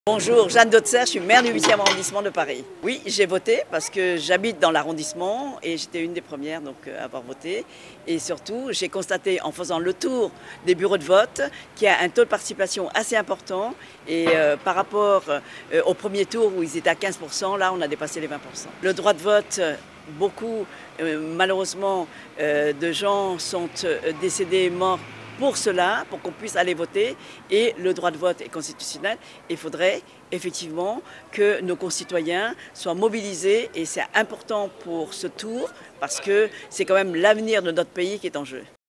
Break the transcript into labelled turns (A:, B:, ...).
A: Bonjour, Jeanne Dautzer, je suis maire du 8e arrondissement de Paris. Oui, j'ai voté parce que j'habite dans l'arrondissement et j'étais une des premières à avoir voté. Et surtout, j'ai constaté en faisant le tour des bureaux de vote qu'il y a un taux de participation assez important. Et par rapport au premier tour où ils étaient à 15%, là on a dépassé les 20%. Le droit de vote, beaucoup malheureusement de gens sont décédés, morts pour cela, pour qu'on puisse aller voter, et le droit de vote est constitutionnel. Il faudrait effectivement que nos concitoyens soient mobilisés et c'est important pour ce tour parce que c'est quand même l'avenir de notre pays qui est en jeu.